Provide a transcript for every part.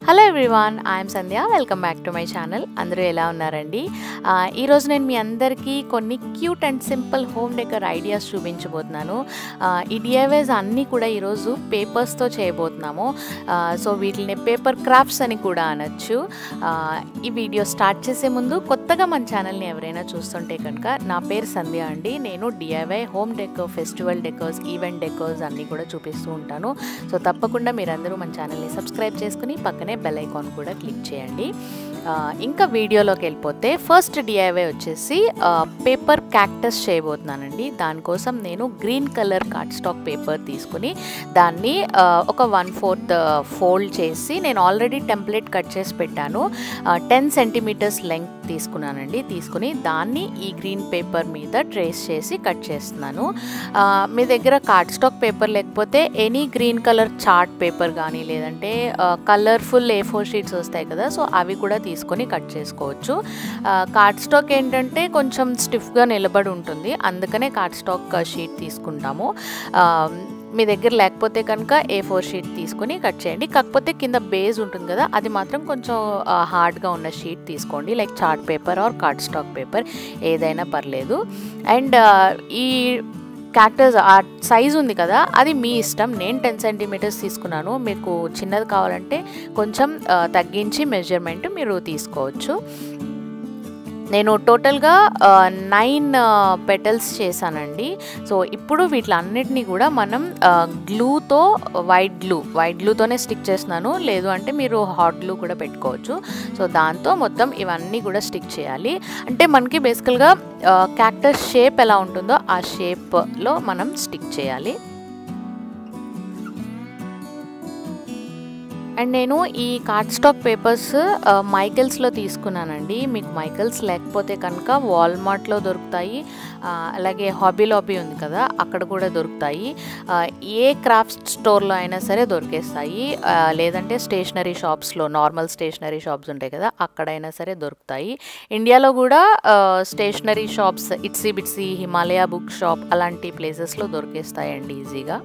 Hello everyone, I'm Sandhya. Welcome back to my channel. అందరూ ఎలా ఉన్నారండి? ఈరోజు నేను మీ అందరికీ కొన్ని cute and simple home decor ideas చూపించబోతున్నాను. ఈ డిఐవైస్ అన్నీ కూడా ఈరోజు పేపర్స్తో చేయబోతున్నాము. సో వీటిని పేపర్ క్రాఫ్ట్స్ అని కూడా అనొచ్చు. ఈ వీడియో స్టార్ట్ చేసే ముందు కొత్తగా మన ఛానల్ని ఎవరైనా చూస్తుంటే కనుక, నా పేరు సంధ్య అండి. నేను DIY home decor, festival decors, event decors అన్నీ కూడా చూపిస్తూ ఉంటాను. సో తప్పకుండా మీరందరూ మన ఛానల్ని సబ్స్క్రైబ్ చేసుకుని పక్కనే బెల్ ఐకాన్ కూడా క్లిక్ చేయండి. ఇంకా వీడియోలోకి వెళ్ళిపోతే, ఫస్ట్ డిఐవై వచ్చేసి పేపర్ క్యాక్టస్ చేయబోతున్నానండి. దానికోసం నేను green colour card stock paper తీసుకుని దాన్ని ఒక 1/4 ఫోల్డ్ చేసి, నేను ఆల్రెడీ టెంప్లెట్ కట్ చేసి పెట్టాను. 10 సెంటీమీటర్స్ లెంగ్త్ తీసుకున్నానండి. తీసుకుని దాన్ని ఈ గ్రీన్ పేపర్ మీద ట్రేస్ చేసి కట్ చేస్తున్నాను. మీ దగ్గర కార్డ్ స్టాక్ పేపర్ లేకపోతే any green colour chart paper కానీ, లేదంటే కలర్ఫుల్ A4 షీట్స్ వస్తాయి కదా, సో అవి కూడా తీసుకొని కట్ చేసుకోవచ్చు. కార్డ్ స్టాక్ ఏంటంటే కొంచెం స్టిఫ్గా నిలబడి ఉంటుంది, అందుకనే కార్డ్ స్టాక్ షీట్ తీసుకుంటాము. మీ దగ్గర లేకపోతే కనుక A4 షీట్ తీసుకొని కట్ చేయండి. కాకపోతే కింద బేస్ ఉంటుంది కదా, అది మాత్రం కొంచెం హార్డ్గా ఉన్న షీట్ తీసుకోండి. Like chart paper or card stock paper ఏదైనా పర్లేదు. అండ్ ఈ క్యాక్టస్ ఆ సైజ్ ఉంది కదా, అది మీ ఇష్టం. నేను 10 సెంటీమీటర్స్ తీసుకున్నాను. మీకు చిన్నది కావాలంటే కొంచెం తగ్గించి మెజర్మెంట్ మీరు తీసుకోవచ్చు. నేను టోటల్గా 9 పెటల్స్ చేశానండి. సో ఇప్పుడు వీటిలన్నిటినీ కూడా మనం గ్లూతో, వైట్ గ్లూతోనే స్టిక్ చేస్తున్నాను. లేదు అంటే మీరు హాట్ గ్లూ కూడా పెట్టుకోవచ్చు. సో దాంతో మొత్తం ఇవన్నీ కూడా స్టిక్ చేయాలి. అంటే మనకి బేసికల్గా క్యాక్టస్ షేప్ ఎలా ఉంటుందో ఆ షేప్లో మనం స్టిక్ చేయాలి. అండ్ నేను ఈ కార్డ్ స్టాక్ పేపర్స్ మైకెల్స్లో తీసుకున్నానండి. మీకు మైకెల్స్ లేకపోతే కనుక వాల్మార్ట్లో దొరుకుతాయి, అలాగే హాబీ లాబీ ఉంది కదా, అక్కడ కూడా దొరుకుతాయి. ఏ క్రాఫ్ట్ స్టోర్లో అయినా సరే దొరికేస్తాయి. లేదంటే స్టేషనరీ షాప్స్లో, నార్మల్ స్టేషనరీ షాప్స్ ఉంటాయి కదా, అక్కడైనా సరే దొరుకుతాయి. ఇండియాలో కూడా stationery shops, Itsy Bitsy, Himalaya book shop అలాంటి ప్లేసెస్లో దొరికేస్తాయండి ఈజీగా.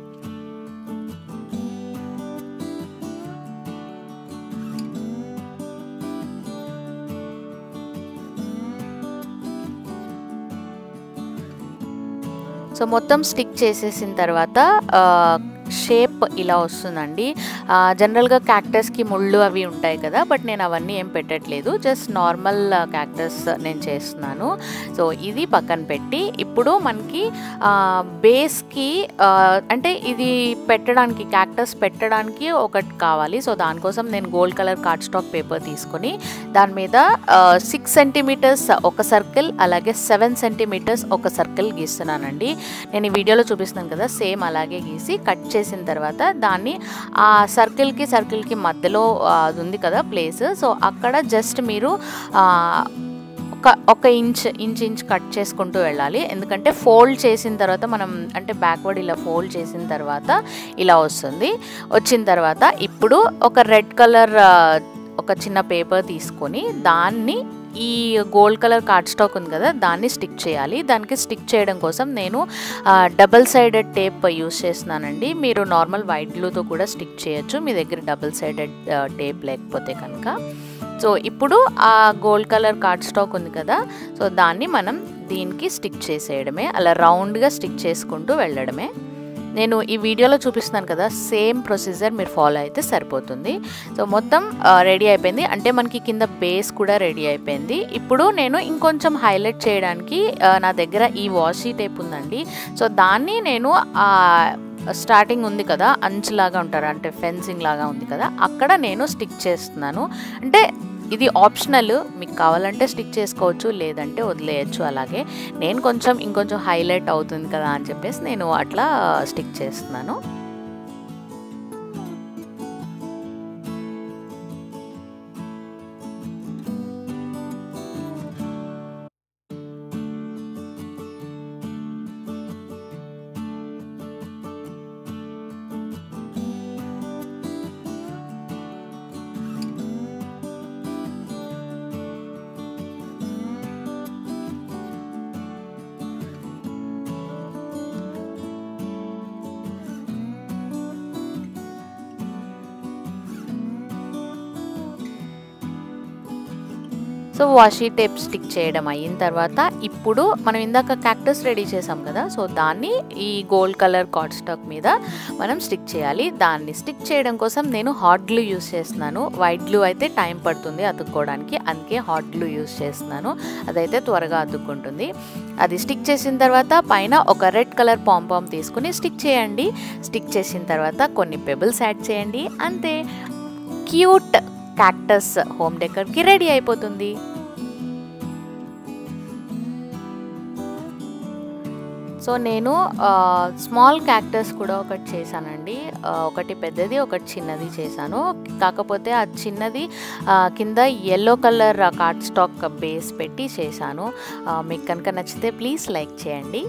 సో మొత్తం స్టిక్ చేసేసిన తర్వాత షేప్ ఇలా వస్తుందండి. జనరల్గా క్యాక్టస్కి ముళ్ళు అవి ఉంటాయి కదా, బట్ నేను అవన్నీ ఏం పెట్టట్లేదు. జస్ట్ నార్మల్ క్యాక్టస్ నేను చేస్తున్నాను. సో ఇది పక్కన పెట్టి, ఇప్పుడు మనకి బేస్కి అంటే ఇది పెట్టడానికి, క్యాక్టస్ పెట్టడానికి ఒకటి కావాలి. సో దానికోసం నేను gold colour card stock paper తీసుకొని దాని మీద 6 సెంటీమీటర్స్ ఒక సర్కిల్, అలాగే 7 సెంటీమీటర్స్ ఒక సర్కిల్ గీస్తున్నానండి. నేను ఈ వీడియోలో చూపిస్తున్నాను కదా, సేమ్ అలాగే గీసి కట్ చేసిన తర్వాత దాన్ని ఆ సర్కిల్కి మధ్యలో అది ఉంది కదా ప్లేస్, సో అక్కడ జస్ట్ మీరు ఒక ఇంచ్ కట్ చేసుకుంటూ వెళ్ళాలి. ఎందుకంటే ఫోల్డ్ చేసిన తర్వాత మనం, అంటే బ్యాక్వర్డ్ ఇలా ఫోల్డ్ చేసిన తర్వాత ఇలా వచ్చిన తర్వాత ఇప్పుడు ఒక రెడ్ కలర్ ఒక చిన్న పేపర్ తీసుకొని దాన్ని ఈ గోల్డ్ కలర్ కార్డ్ స్టాక్ ఉంది కదా, దాన్ని స్టిక్ చేయాలి. దానికి స్టిక్ చేయడం కోసం నేను డబుల్ సైడెడ్ టేప్ యూస్ చేస్తున్నానండి. మీరు నార్మల్ వైట్ గ్లూతో కూడా స్టిక్ చేయొచ్చు, మీ దగ్గర డబుల్ సైడెడ్ టేప్ లేకపోతే కనుక. సో ఇప్పుడు ఆ గోల్డ్ కలర్ కార్డ్ స్టాక్ ఉంది కదా, సో దాన్ని మనం దీనికి స్టిక్ చేసేయడమే, అలా రౌండ్గా స్టిక్ చేసుకుంటూ వెళ్ళడమే. నేను ఈ వీడియోలో చూపిస్తున్నాను కదా, సేమ్ ప్రొసీజర్ మీరు ఫాలో అయితే సరిపోతుంది. సో మొత్తం రెడీ అయిపోయింది. అంటే మనకి కింద బేస్ కూడా రెడీ అయిపోయింది. ఇప్పుడు నేను ఇంకొంచెం హైలైట్ చేయడానికి నా దగ్గర ఈ వాషీ టేప్ ఉందండి. సో దాన్ని నేను స్టార్టింగ్ ఉంది కదా, అంచులాగా ఉంటారు, అంటే ఫెన్సింగ్ లాగా ఉంది కదా, అక్కడ నేను స్టిక్ చేస్తున్నాను. అంటే ఇది ఆప్షనల్, మీకు కావాలంటే స్టిక్ చేసుకోవచ్చు, లేదంటే వదిలేయచ్చు. అలాగే నేను ఇంకొంచెం హైలైట్ అవుతుంది కదా అని చెప్పేసి నేను అట్లా స్టిక్ చేస్తున్నాను. సో వాషీ టేప్ స్టిక్ చేయడం అయిన తర్వాత ఇప్పుడు మనం ఇందాక క్యాక్టస్ రెడీ చేసాం కదా, సో దాన్ని ఈ గోల్డ్ కలర్ కార్డ్ స్టాక్ మీద మనం స్టిక్ చేయాలి. దాన్ని స్టిక్ చేయడం కోసం నేను హాట్ గ్లూ యూస్ చేస్తున్నాను. వైట్ గ్లూ అయితే టైం పడుతుంది అతుక్కోవడానికి, అందుకే హాట్ గ్లూ యూస్ చేస్తున్నాను. అదైతే త్వరగా అతుక్కుంటుంది. అది స్టిక్ చేసిన తర్వాత పైన ఒక రెడ్ కలర్ పాంపామ్ తీసుకుని స్టిక్ చేయండి. స్టిక్ చేసిన తర్వాత కొన్ని పెబుల్స్ యాడ్ చేయండి. అంతే, క్యూట్ క్యాక్టస్ హోమ్ డెకర్కి రెడీ అయిపోతుంది. సో నేను స్మాల్ క్యాక్టస్ కూడా ఒకటి చేశానండి. ఒకటి పెద్దది, ఒకటి చిన్నది చేశాను. కాకపోతే ఆ చిన్నది కింద yellow colour card stock base పెట్టి చేశాను. మీకు కనుక నచ్చితే ప్లీజ్ లైక్ చేయండి.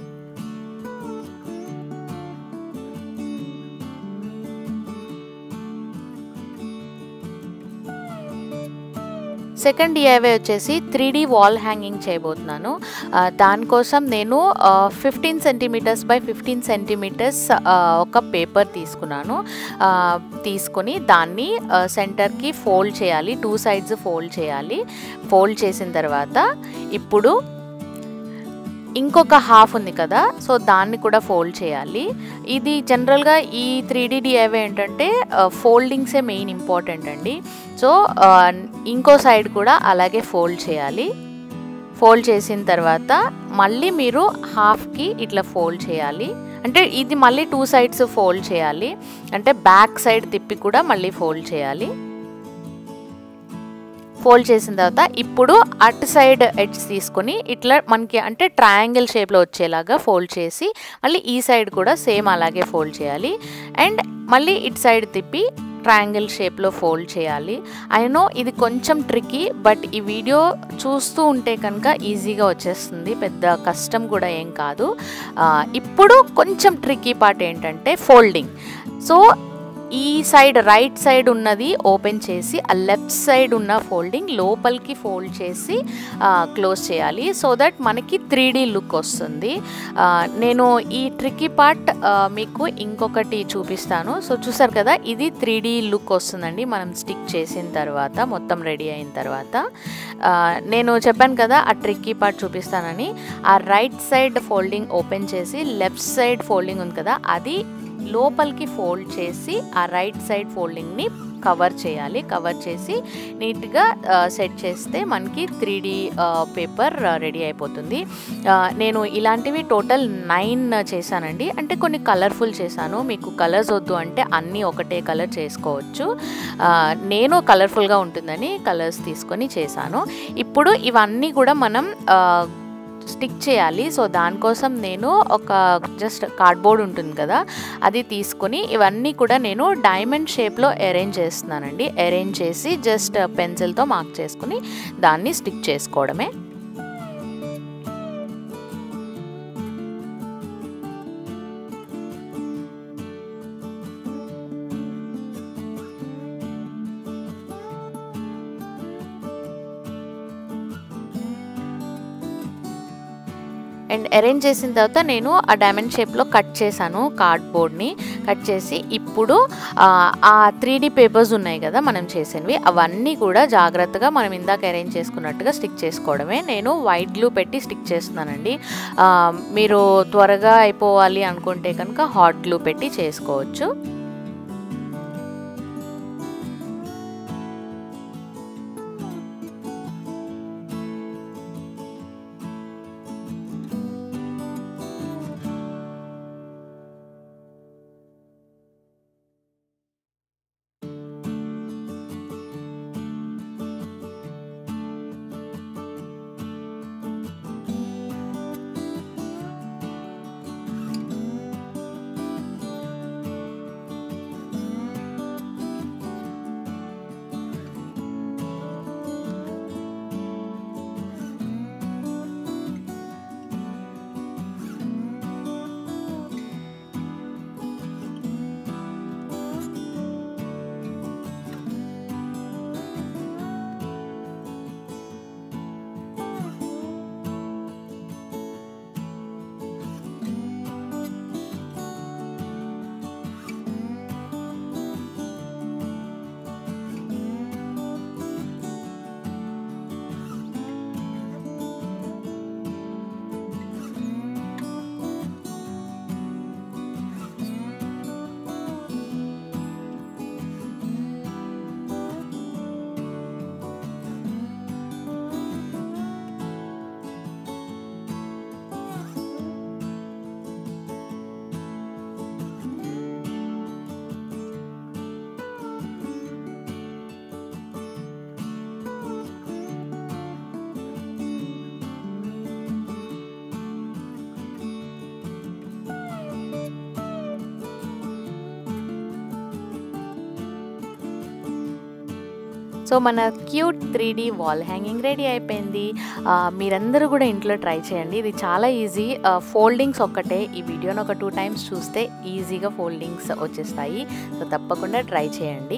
సెకండ్ డిఐవై వచ్చేసి 3D వాల్ హ్యాంగింగ్ చేయబోతున్నాను. దానికోసం నేను 15 సెంటీమీటర్స్ బై 15 సెంటీమీటర్స్ ఒక పేపర్ తీసుకున్నాను. తీసుకొని దాన్ని సెంటర్కి ఫోల్డ్ చేయాలి, 2 సైడ్స్ ఫోల్డ్ చేయాలి. ఫోల్డ్ చేసిన తర్వాత ఇప్పుడు ఇంకొక హాఫ్ ఉంది కదా, సో దాన్ని కూడా ఫోల్డ్ చేయాలి. ఇది జనరల్గా ఈ 3D డిఐవై ఏంటంటే ఫోల్డింగ్సే మెయిన్ ఇంపార్టెంట్ అండి. సో ఇంకో సైడ్ కూడా అలాగే ఫోల్డ్ చేయాలి. ఫోల్డ్ చేసిన తర్వాత మళ్ళీ మీరు హాఫ్కి ఇట్లా ఫోల్డ్ చేయాలి. అంటే ఇది మళ్ళీ 2 సైడ్స్ ఫోల్డ్ చేయాలి, అంటే బ్యాక్ సైడ్ తిప్పి కూడా మళ్ళీ ఫోల్డ్ చేయాలి. ఫోల్డ్ చేసిన తర్వాత ఇప్పుడు అటు సైడ్ ఎడ్జ్ తీసుకొని ఇట్లా మనకి అంటే ట్రయాంగిల్ షేప్లో వచ్చేలాగా ఫోల్డ్ చేసి మళ్ళీ ఈ సైడ్ కూడా సేమ్ అలాగే ఫోల్డ్ చేయాలి. అండ్ మళ్ళీ ఇటు సైడ్ తిప్పి ట్రయాంగిల్ షేప్లో ఫోల్డ్ చేయాలి. ఐ నో ఇది కొంచెం ట్రికీ, బట్ ఈ వీడియో చూస్తూ ఉంటే కనుక ఈజీగా వచ్చేస్తుంది, పెద్ద కష్టం కూడా ఏం కాదు. ఇప్పుడు కొంచెం ట్రికీ పార్ట్ ఏంటంటే ఫోల్డింగ్. సో ఈ సైడ్ రైట్ సైడ్ ఉన్నది ఓపెన్ చేసి ఆ లెఫ్ట్ సైడ్ ఉన్న ఫోల్డింగ్ లోపలికి ఫోల్డ్ చేసి క్లోజ్ చేయాలి. సో దట్ మనకి 3D లుక్ వస్తుంది. నేను ఈ ట్రికీ పార్ట్ మీకు ఇంకొకటి చూపిస్తాను. సో చూసారు కదా, ఇది 3D లుక్ వస్తుందండి మనం స్టిక్ చేసిన తర్వాత, మొత్తం రెడీ అయిన తర్వాత. నేను చెప్పాను కదా ఆ ట్రికీ పార్ట్ చూపిస్తానని. ఆ రైట్ సైడ్ ఫోల్డింగ్ ఓపెన్ చేసి లెఫ్ట్ సైడ్ ఫోల్డింగ్ ఉంది కదా, అది లోపలికి ఫోల్డ్ చేసి ఆ రైట్ సైడ్ ఫోల్డింగ్ని కవర్ చేయాలి. కవర్ చేసి నీట్గా సెట్ చేస్తే మనకి 3D పేపర్ రెడీ అయిపోతుంది. నేను ఇలాంటివి టోటల్ 9 చేశానండి. అంటే కొన్ని కలర్ఫుల్ చేశాను. మీకు కలర్స్ వద్దు అంటే అన్నీ ఒకటే కలర్ చేసుకోవచ్చు. నేను కలర్ఫుల్గా ఉంటుందని కలర్స్ తీసుకొని చేశాను. ఇప్పుడు ఇవన్నీ కూడా మనం స్టిక్ చేయాలి. సో దానికోసం నేను ఒక జస్ట్ కార్డ్బోర్డ్ ఉంటుంది కదా, అది తీసుకొని ఇవన్నీ కూడా నేను డైమండ్ షేప్లో అరేంజ్ చేస్తున్నానండి. అరేంజ్ చేసి జస్ట్ పెన్సిల్తో మార్క్ చేసుకుని దాన్ని స్టిక్ చేసుకోవడమే. అండ్ అరేంజ్ చేసిన తర్వాత నేను ఆ డైమండ్ షేప్లో కట్ చేశాను కార్డ్బోర్డ్ని. కట్ చేసి ఇప్పుడు ఆ 3D పేపర్స్ ఉన్నాయి కదా మనం చేసినవి, అవన్నీ కూడా జాగ్రత్తగా మనం ఇందాక అరేంజ్ చేసుకున్నట్టుగా స్టిక్ చేసుకోవడమే. నేను వైట్ గ్లూ పెట్టి స్టిక్ చేస్తున్నానండి. మీరు త్వరగా అయిపోవాలి అనుకుంటే కనుక హాట్ గ్లూ పెట్టి చేసుకోవచ్చు. సో మన cute 3D wall hanging ready అయిపోయింది. మీరందరూ కూడా ఇంట్లో ట్రై చేయండి. ఇది చాలా ఈజీ. ఫోల్డింగ్స్ ఒక్కటే, ఈ వీడియోని ఒక 2 టైమ్స్ చూస్తే ఈజీగా ఫోల్డింగ్స్ వచ్చేస్తాయి. సో తప్పకుండా ట్రై చేయండి.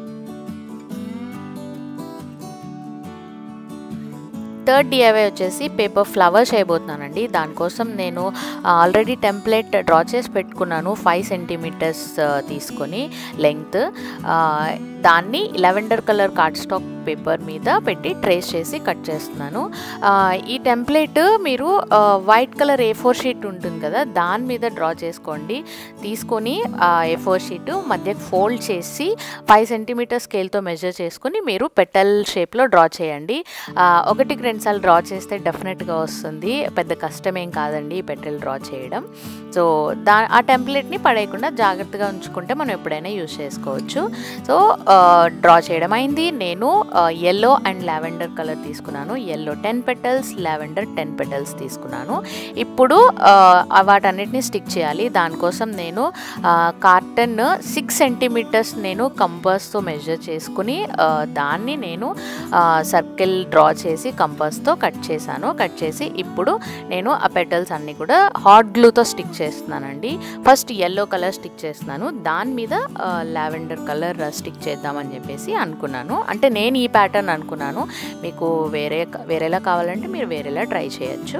థర్డ్ DIY వచ్చేసి పేపర్ ఫ్లవర్ చేయబోతున్నానండి. దానికోసం నేను ఆల్రెడీ టెంప్లెట్ డ్రా చేసి పెట్టుకున్నాను. 5 సెంటీమీటర్స్ తీసుకొని లెంగ్త్, దాన్ని lavender colour card stock paper మీద పెట్టి ట్రేస్ చేసి కట్ చేస్తున్నాను. ఈ టెంప్లెట్ మీరు వైట్ కలర్ A4 షీట్ ఉంటుంది కదా, దాని మీద డ్రా చేసుకోండి. తీసుకొని A4 షీట్ మధ్యకి ఫోల్డ్ చేసి 5 సెంటీమీటర్ స్కేల్తో మెజర్ చేసుకుని మీరు పెటల్ షేప్లో డ్రా చేయండి. 1-2 సార్లు డ్రా చేస్తే డెఫినెట్గా వస్తుంది. పెద్ద కష్టమేం కాదండి ఈ పెటల్ డ్రా చేయడం. సో ఆ టెంప్లెట్ని పడేయకుండా జాగ్రత్తగా ఉంచుకుంటే మనం ఎప్పుడైనా యూజ్ చేసుకోవచ్చు. సో డ్రా చేయడం అయింది. నేను yellow అండ్ లావెండర్ కలర్ తీసుకున్నాను. yellow 10 petals, లావెండర్ 10 petals తీసుకున్నాను. ఇప్పుడు వాటన్నిటిని స్టిక్ చేయాలి. దానికోసం నేను కార్టన్ 6 సెంటీమీటర్స్ నేను కంపాస్తో మెజర్ చేసుకుని దాన్ని నేను సర్కిల్ డ్రా చేసి కంపాస్తో కట్ చేశాను. కట్ చేసి ఇప్పుడు నేను ఆ పెటల్స్ అన్నీ కూడా హాట్ గ్లూతో స్టిక్ చేస్తున్నానండి. ఫస్ట్ yellow కలర్ స్టిక్ చేస్తున్నాను, దాని మీద లావెండర్ కలర్ స్టిక్ చేద్దామని చెప్పేసి అనుకున్నాను. అంటే నేను ఈ ప్యాటర్న్ అనుకున్నాను. మీకు వేరేలా కావాలంటే మీరు వేరేలా ట్రై చేయొచ్చు.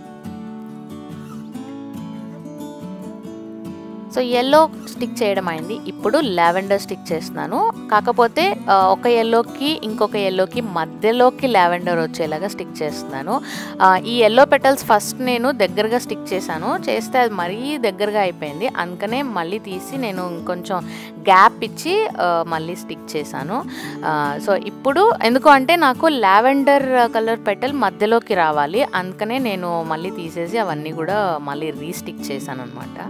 సో yellow స్టిక్ చేయడం అయింది. ఇప్పుడు లావెండర్ స్టిక్ చేస్తున్నాను. కాకపోతే ఒక yellowకి ఇంకొక yellowకి మధ్యలోకి లావెండర్ వచ్చేలాగా స్టిక్ చేస్తున్నాను. ఈ yellow పెటల్స్ ఫస్ట్ నేను దగ్గరగా స్టిక్ చేశాను. చేస్తే అది మరీ దగ్గరగా అయిపోయింది. అందుకనే మళ్ళీ తీసి నేను ఇంకొంచెం గ్యాప్ ఇచ్చి మళ్ళీ స్టిక్ చేశాను. సో ఇప్పుడు ఎందుకు అంటే నాకు లావెండర్ కలర్ పెటల్ మధ్యలోకి రావాలి. అందుకనే నేను మళ్ళీ తీసేసి అవన్నీ కూడా మళ్ళీ రీస్టిక్ చేశాను అనమాట.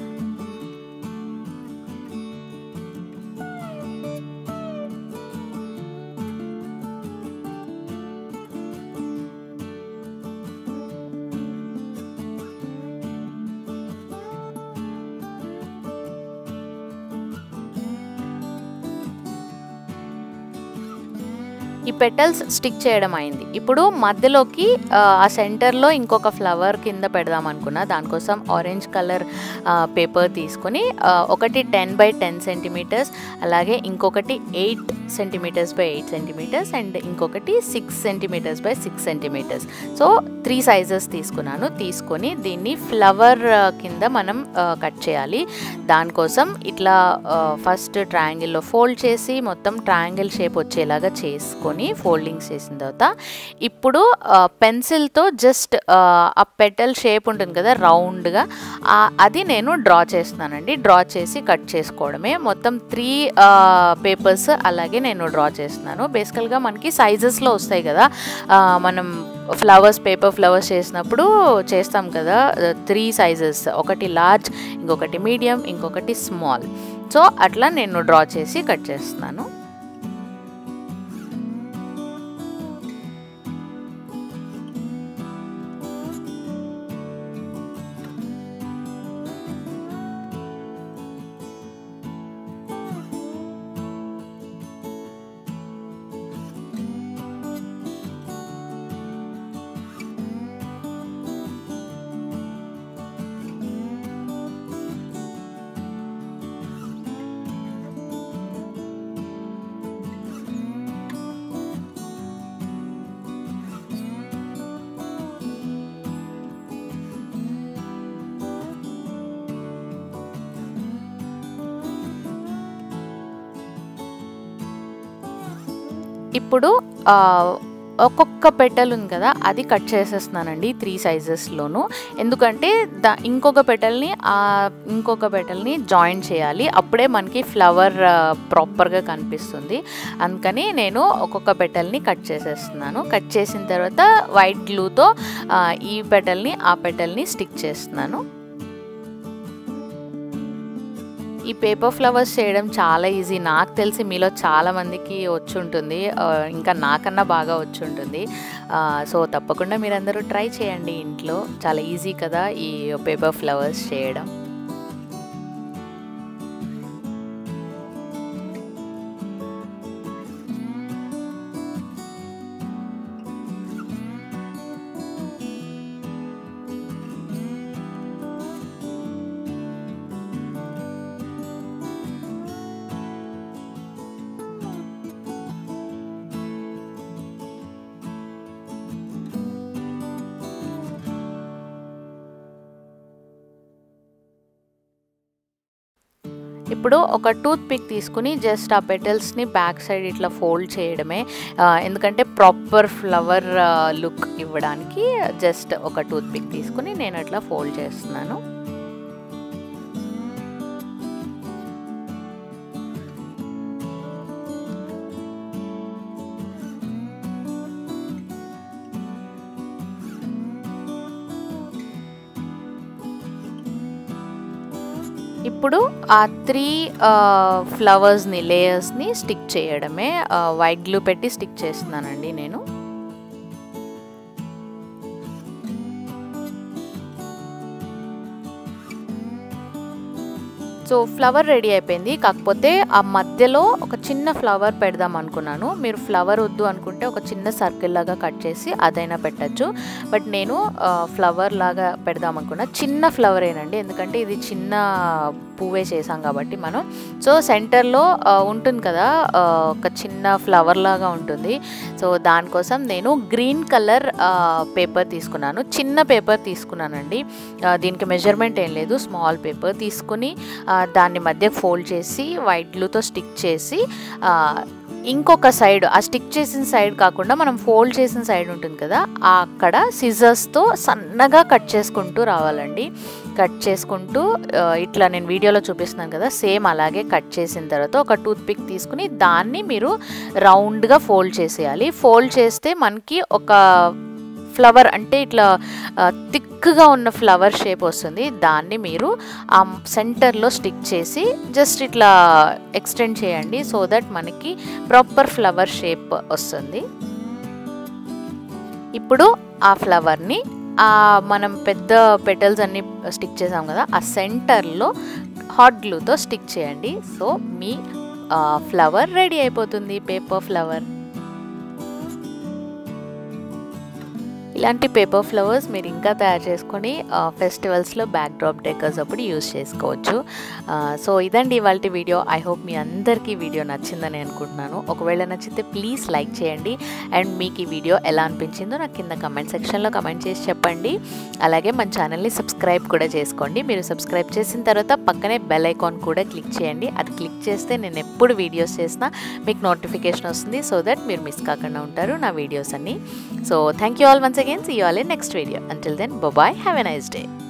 ఈ పెటల్స్ స్టిక్ చేయడం అయింది. ఇప్పుడు మధ్యలోకి ఆ సెంటర్లో ఇంకొక ఫ్లవర్ కింద పెడదాం అనుకున్నా. దానికోసం ఆరెంజ్ కలర్ పేపర్ తీసుకొని ఒకటి 10 by 10 సెంటీమీటర్స్, అలాగే ఇంకొకటి 8 సెంటీమీటర్స్ by 8 సెంటీమీటర్స్ అండ్ ఇంకొకటి 6 centimetres by 6 centimetres. So 3 sizes తీసుకున్నాను. తీసుకొని దీన్ని ఫ్లవర్ కింద మనం కట్ చేయాలి. దానికోసం ఇట్లా ఫస్ట్ ట్రయాంగిల్లో ఫోల్డ్ చేసి మొత్తం ట్రయాంగిల్ షేప్ వచ్చేలాగా చేసుకొని ఫోల్డింగ్స్ చేసిన తర్వాత ఇప్పుడు పెన్సిల్తో జస్ట్ ఆ పెటల్ షేప్ ఉంటుంది కదా రౌండ్గా, అది నేను డ్రా చేస్తున్నానండి. డ్రా చేసి కట్ చేసుకోవడమే. మొత్తం 3 పేపర్స్ అలాగే నేను డ్రా చేస్తున్నాను. బేసికల్గా మనకి సైజెస్లో వస్తాయి కదా, మనం పేపర్ ఫ్లవర్స్ చేసినప్పుడు చేస్తాం కదా 3 సైజెస్, ఒకటి లార్జ్, ఇంకొకటి మీడియం, ఇంకొకటి స్మాల్. సో అట్లా నేను డ్రా చేసి కట్ చేస్తున్నాను. ఇప్పుడు ఒక్కొక్క పెటల్ ఉంది కదా, అది కట్ చేసేస్తున్నానండి 3 సైజెస్లోనూ. ఎందుకంటే ఇంకొక పెటల్ని జాయిన్ చేయాలి, అప్పుడే మనకి ఫ్లవర్ ప్రాపర్గా కనిపిస్తుంది. అందుకని నేను ఒక్కొక్క పెటల్ని కట్ చేసేస్తున్నాను. కట్ చేసిన తర్వాత వైట్ గ్లూతో ఈ పెటల్ని ఆ పెటల్ని స్టిక్ చేస్తున్నాను. ఈ పేపర్ ఫ్లవర్స్ చేయడం చాలా ఈజీ. నాకు తెలిసి మీలో చాలామందికి వచ్చి ఉంటుంది, ఇంకా నాకన్నా బాగా వచ్చి ఉంటుంది. సో తప్పకుండా మీరందరూ ట్రై చేయండి ఇంట్లో. చాలా ఈజీ కదా ఈ పేపర్ ఫ్లవర్స్ చేయడం. ఇప్పుడు ఒక టూత్ పిక్ తీసుకుని జస్ట్ ఆ పెటల్స్ని బ్యాక్ సైడ్ ఇట్లా ఫోల్డ్ చేయడమే, ఎందుకంటే ప్రాపర్ ఫ్లవర్ లుక్ ఇవ్వడానికి జస్ట్ ఒక టూత్ పిక్ తీసుకుని నేను అట్లా ఫోల్డ్ చేస్తున్నాను. ఇప్పుడు ఆ 3 ఫ్లవర్స్ని లేయర్స్ని స్టిక్ చేయడమే. వైట్ గ్లూ పెట్టి స్టిక్ చేస్తున్నానండి నేను. సో ఫ్లవర్ రెడీ అయిపోయింది. కాకపోతే ఆ మధ్యలో ఒక చిన్న ఫ్లవర్ పెడదాం అనుకున్నాను. మీరు ఫ్లవర్ వద్దు అనుకుంటే ఒక చిన్న సర్కిల్ లాగా కట్ చేసి అదైనా పెట్టచ్చు. బట్ నేను ఫ్లవర్ లాగా పెడదాం అనుకున్నా. చిన్న ఫ్లవర్ ఏనండి, ఎందుకంటే ఇది చిన్న పువ్వే చేసాం కాబట్టి మనం. సో సెంటర్లో ఉంటుంది కదా ఒక చిన్న ఫ్లవర్ లాగా ఉంటుంది. సో దానికోసం నేను గ్రీన్ కలర్ పేపర్ తీసుకున్నాను. చిన్న పేపర్ తీసుకున్నానండి. దీనికి మెజర్మెంట్ ఏం లేదు, స్మాల్ పేపర్ తీసుకుని దాన్ని మధ్య ఫోల్డ్ చేసి వైట్ గ్లూతో స్టిక్ చేసి ఇంకొక సైడ్, ఆ స్టిక్ చేసిన సైడ్ కాకుండా మనం ఫోల్డ్ చేసిన సైడ్ ఉంటుంది కదా, అక్కడ సిజర్స్తో సన్నగా కట్ చేసుకుంటూ రావాలండి. కట్ చేసుకుంటూ ఇట్లా నేను వీడియోలో చూపిస్తున్నాను కదా, సేమ్ అలాగే కట్ చేసిన తర్వాత ఒక టూత్ పిక్ తీసుకుని దాన్ని మీరు రౌండ్గా ఫోల్డ్ చేసేయాలి. ఫోల్డ్ చేస్తే మనకి ఒక ఫ్లవర్ అంటే ఇట్లా థిక్గా ఉన్న ఫ్లవర్ షేప్ వస్తుంది. దాన్ని మీరు ఆ సెంటర్లో స్టిక్ చేసి జస్ట్ ఇట్లా ఎక్స్టెండ్ చేయండి, సో దట్ మనకి ప్రాపర్ ఫ్లవర్ షేప్ వస్తుంది. ఇప్పుడు ఆ ఫ్లవర్ని మనం పెద్ద పెటల్స్ అన్ని స్టిక్ చేసాం కదా, ఆ సెంటర్లో హాట్ గ్లూతో స్టిక్ చేయండి. సో మీ ఫ్లవర్ రెడీ అయిపోతుంది, పేపర్ ఫ్లవర్. ఇలాంటి పేపర్ ఫ్లవర్స్ మీరు ఇంకా తయారు చేసుకొని ఫెస్టివల్స్లో బ్యాక్ డ్రాప్ డెకర్స్ అప్పుడు యూజ్ చేసుకోవచ్చు. సో ఇదండి ఇవాళ వీడియో. ఐ హోప్ మీ అందరికీ వీడియో నచ్చిందని అనుకుంటున్నాను. ఒకవేళ నచ్చితే ప్లీజ్ లైక్ చేయండి. అండ్ మీకు ఈ వీడియో ఎలా అనిపించిందో నాకు కింద కమెంట్ సెక్షన్లో కమెంట్ చేసి చెప్పండి. అలాగే మన ఛానల్ని సబ్స్క్రైబ్ కూడా చేసుకోండి. మీరు సబ్స్క్రైబ్ చేసిన తర్వాత పక్కనే బెల్ ఐకాన్ కూడా క్లిక్ చేయండి. అది క్లిక్ చేస్తే నేను ఎప్పుడు వీడియోస్ చేసినా మీకు నోటిఫికేషన్ వస్తుంది, సో దట్ మీరు మిస్ కాకుండా ఉంటారు నా వీడియోస్ అన్ని. So thank you all once again. See you all in next video. Until then, bye bye. Have a nice day.